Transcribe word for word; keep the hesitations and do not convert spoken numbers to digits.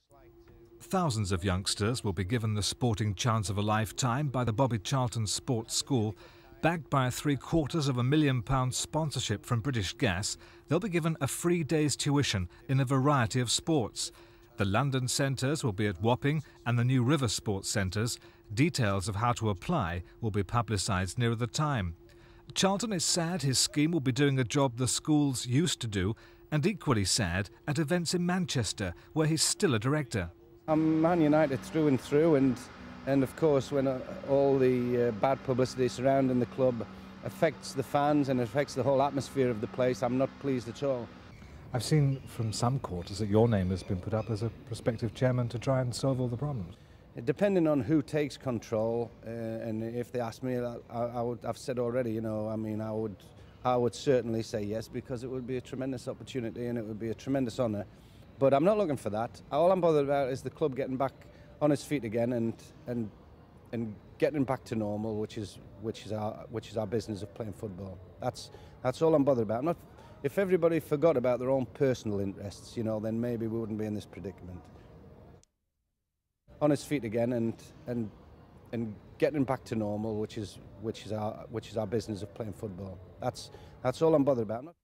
Thousands of youngsters will be given the sporting chance of a lifetime by the Bobby Charlton Sports School. Backed by a three quarters of a million pound sponsorship from British Gas, they'll be given a free day's tuition in a variety of sports. The London centres will be at Wapping and the New River Sports Centres. Details of how to apply will be publicised nearer the time. Charlton is sad his scheme will be doing a job the schools used to do, and equally sad at events in Manchester, where he's still a director. I'm Man United through and through, and and of course when uh, all the uh, bad publicity surrounding the club affects the fans and affects the whole atmosphere of the place, I'm not pleased at all. I've seen from some quarters that your name has been put up as a prospective chairman to try and solve all the problems. Depending on who takes control, uh, and if they ask me, I, I would, I've said already, you know, I mean, I would, I would certainly say yes, because it would be a tremendous opportunity and it would be a tremendous honour. But I'm not looking for that. All I'm bothered about is the club getting back on its feet again and and and getting back to normal, which is which is our which is our business of playing football. That's that's all I'm bothered about. I'm not. If everybody forgot about their own personal interests, you know, then maybe we wouldn't be in this predicament. On its feet again and and and getting back to normal, which is which is our which is our business of playing football. That's that's all I'm bothered about.